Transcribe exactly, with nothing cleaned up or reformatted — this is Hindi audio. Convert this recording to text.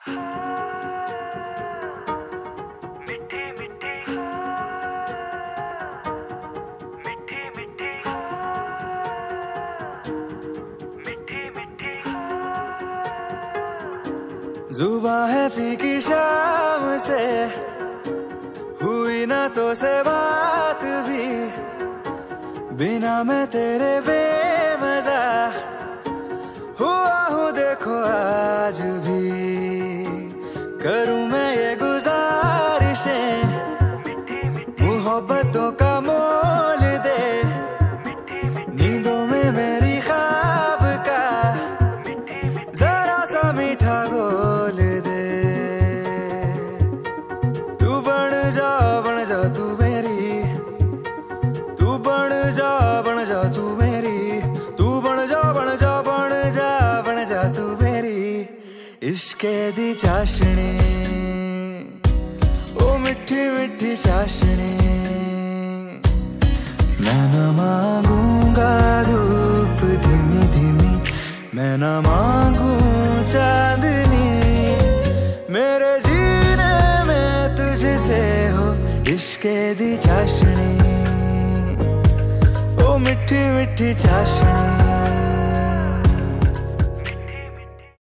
मिठी मिठी मिठी मिठी मिठी मिठी जुबां है फीकी शाम से हुई ना तो से बात भी, बिना मैं तेरे बेमजा हुआ हूँ देखो आज भी। करूँ मैं ये गुजारिशें मोहब्बतों का मोल दे, नींदों में मेरी ख्वाब का जरा सा मीठा घोल दे। तू बन जा बन जा तू मेरी, तू बन जा बन जा तू मेरी, तू बन जा बन जा बन जा बन जा तू मेरी। इश्के दी चाशनी ओ मिठी मिठी चाशनी, मैं न मांगूंगा धूप धीमी धीमी, मैं न मांगू चांदनी, मेरे जीने में तुझसे हो इश्के दी चाशनी ओ मिठी मिठी चाशनी।